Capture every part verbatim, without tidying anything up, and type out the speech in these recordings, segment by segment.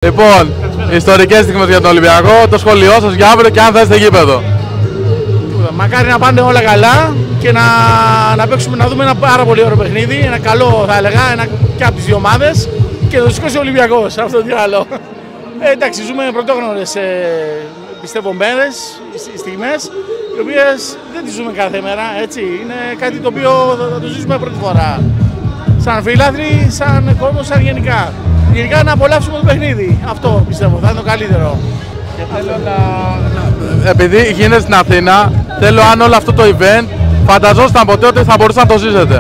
Λοιπόν, ιστορικές στιγμές για τον Ολυμπιακό, το σχόλιο σας για αύριο και αν θα είστε γήπεδο. Μακάρι να πάνε όλα καλά και να, να παίξουμε, να δούμε ένα πάρα πολύ ωραίο παιχνίδι, ένα καλό θα έλεγα, ένα, και από τις δύο ομάδες και να το σηκώσει ο Ολυμπιακός, αυτό το άλλο. Ε, εντάξει, ζούμε πρωτόγνωρες ε, πιστεύω μέρες, στιγμές, οι οποίες δεν τις ζούμε κάθε μέρα, έτσι. Είναι κάτι το οποίο θα το ζήσουμε πρώτη φορά. Σαν φίλαθλοι, σαν κόσμο, σαν γενικά. Γενικά να απολαύσουμε το παιχνίδι. Αυτό πιστεύω, θα είναι το καλύτερο. Και θέλω να, να... Επειδή γίνεται στην Αθήνα, θέλω αν όλο αυτό το event φανταζόσασταν ποτέ ότι θα μπορούσατε να το ζήσετε.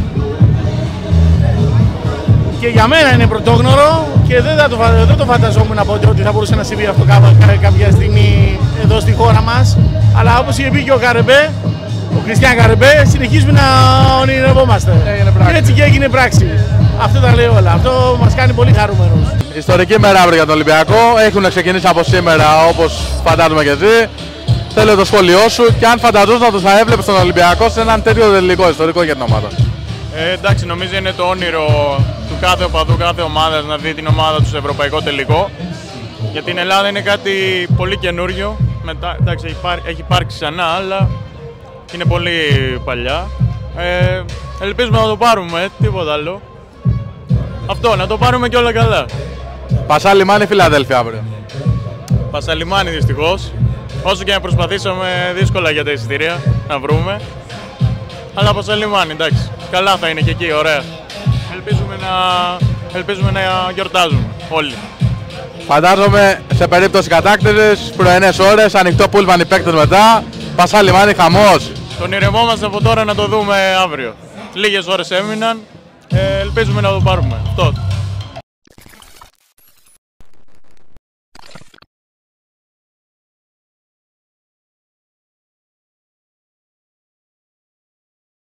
Και για μένα είναι πρωτόγνωρο και δεν, θα το, δεν το φανταζόμουν ποτέ ότι θα μπορούσε να συμβεί αυτό κάποια στιγμή εδώ στη χώρα μας. Αλλά όπως είχε πει και ο Καρεμπέ, ο Κριστιαν Καρεμπέ, συνεχίζουμε να ονειρευόμαστε. Και έτσι και έγινε πράξη. Αυτό τα λέει όλα. Αυτό μας κάνει πολύ χαρούμενους. Ιστορική μέρα αύριο για τον Ολυμπιακό. Έχουν ξεκινήσει από σήμερα όπως φαντάζομαι και εσύ. Θέλω το σχόλιο σου και αν φανταζόσουν ότι θα έβλεπε τον Ολυμπιακό σε έναν τέτοιο τελικό ιστορικό για την ομάδα. Ε, εντάξει, νομίζω είναι το όνειρο του κάθε οπαδού, κάθε ομάδα να δει την ομάδα του σε ευρωπαϊκό τελικό. Για την Ελλάδα είναι κάτι πολύ καινούριο. Μετά, εντάξει, έχει, πάρει, έχει υπάρξει ξανά, αλλά είναι πολύ παλιά. Ε, ελπίζουμε να το πάρουμε, τίποτα άλλο. Αυτό, να το πάρουμε και όλα καλά. Πασά Λιμάνι, Φιλαδέλφια αύριο. Πασά Λιμάνι δυστυχώς. Όσο και να προσπαθήσαμε, δύσκολα για τα εισιτήρια να βρούμε. Αλλά Πασά Λιμάνι, εντάξει. Καλά θα είναι και εκεί, ωραία. Ελπίζουμε να, ελπίζουμε να γιορτάζουμε όλοι. Φαντάζομαι σε περίπτωση κατάκτησης, πρωινές ώρες, ανοιχτό πούλμαν οι παίκτες μετά. Πασά Λιμάνι, χαμός. Τον ηρεμόμαστε από τώρα να το δούμε αύριο. Λίγες ώρες έμειναν, ε, ελπίζουμε να το πάρουμε. Αυτό.